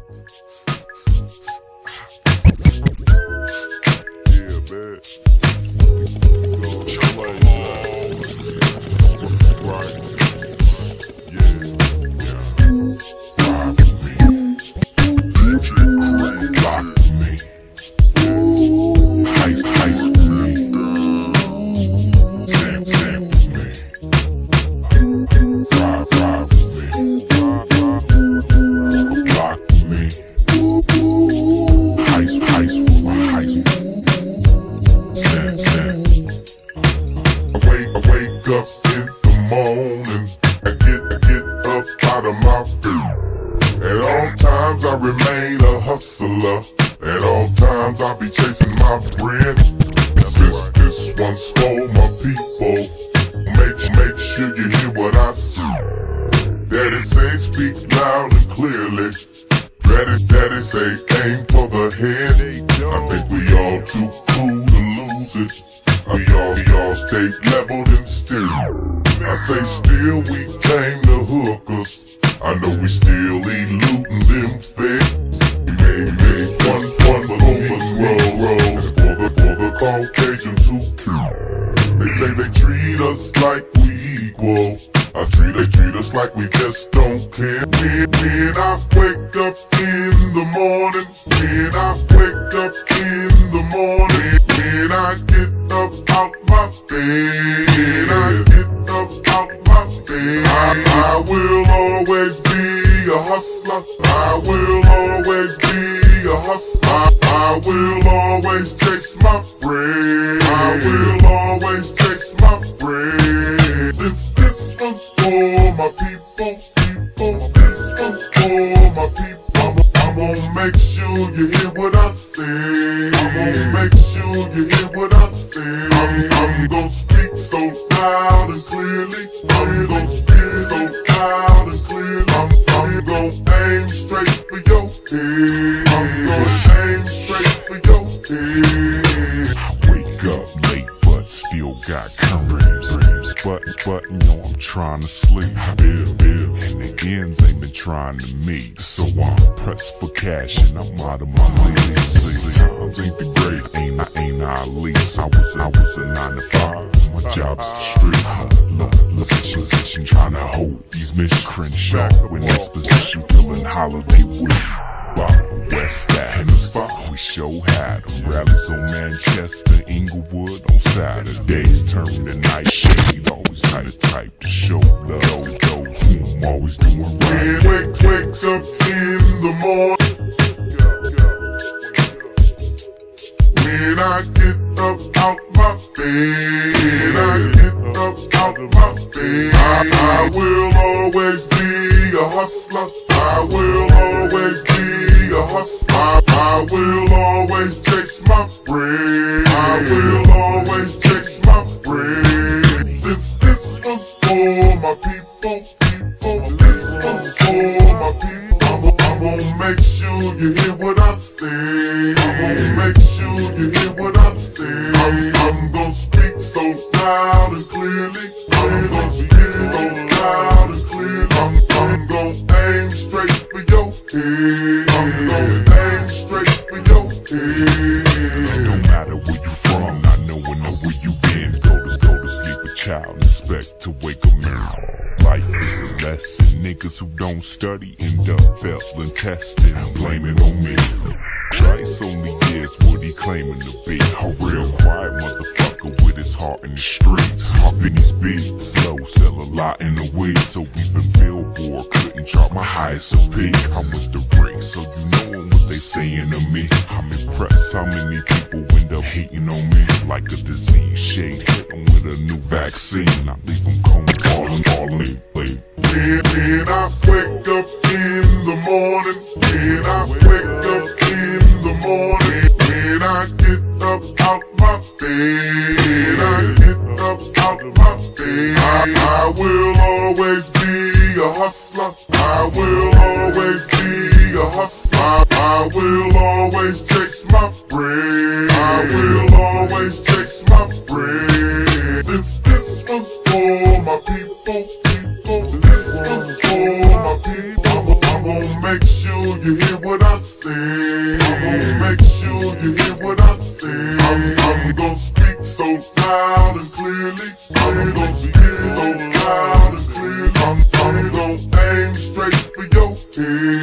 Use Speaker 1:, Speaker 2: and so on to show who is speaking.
Speaker 1: Yeah, man. Go play that. Right. Yeah. Ride with me. DJ Craig. Rock with me. Ice with me. Sam with me. Ride with me. Rock with me. Ice with my ice. Sam. I wake up in the morning. I get up out of my bed. At all times I remain a hustler. At all times I be chasing my bread. This one's for my people. Make sure you hear what I say. Daddy say speak loud and clearly. Daddy say aim for the head. I think we all too cool to lose it. We all stay leveled and still. I say still we tame the hookers. I know we still eluding them feds. We made one roll for the Caucasians who they say they treat us like we equal. They treat us like we just don't care. When I wake up in the morning, when I wake up in the morning, when I get up out my bed, when I get up out my bed, I will always be a hustler. I will always be a hustler. I will always chase my bread. I will always chase my bread. Since this one's for my people, this one's for my people. I'm gonna make sure you hear what I say. I'm gonna make sure you hear what I say. I'm gonna speak so loud and clearly. I'm gonna speak so loud and clearly. I'm gonna aim straight for your head. I'm gonna aim straight for your head.
Speaker 2: Wake up late but still got dreams. But you know I'm trying to sleep. And the ends ain't been trying to meet. So I'm pressed for cash and I'm out of my league. See, times ain't the great, ain't I at least. I was a 9 to 5. My job's the street. Position trying to hold these Mission Crenshaw. When exposition feeling holiday week. West that in the spot, we show had them. Rallies on Manchester, Inglewood on Saturdays. Turn the night shade, always kinda type to show love. Those who I'm always doing right.
Speaker 1: Wakes up in the morning. When I get up out my bed, when I get up out my bed, I will always be a hustler. I will always be a hustler. I will always chase my bread. I will always chase my bread. Since this one's for my people, this one's for my people. I'm gonna make sure you hear what I say. I'm gonna make sure you hear what I say. I'm gonna speak so loud and clearly. I'm gonna speak so loud and clearly. I'm gonna aim straight for your head. I'm gonna aim straight for your head.
Speaker 2: Don't matter where you from, not knowing where you been. Go to sleep a child, expect to wake up now. Life is a lesson. Niggas who don't study end up failing testing, blaming on me. Bryce only is what he claiming to be. A real quiet motherfucker with his heart in the streets. Hopping his beat, flow, sell a lot in the week. So even Billboard couldn't drop my highest a peak. I'm with the ring, so you know what they saying to me. I'm impressed how many people end up hating on me. Like a disease shade, hit them with a new vaccine. I leave them cold, falling.
Speaker 1: When I wake up in the morning, when I wake up in the morning, when I get up out my bed, when I get up out my bed, I will always be a hustler. I will always be a hustler. I will always chase my bread. I will always chase my bread. Since this one's for my people, this one's for my people. I'm gonna make sure sure you hear what I say. I'm gonna make sure you hear what I say. I'm gonna speak so loud and clearly. I'm gonna speak so loud and clearly. I'm gonna aim straight for your head.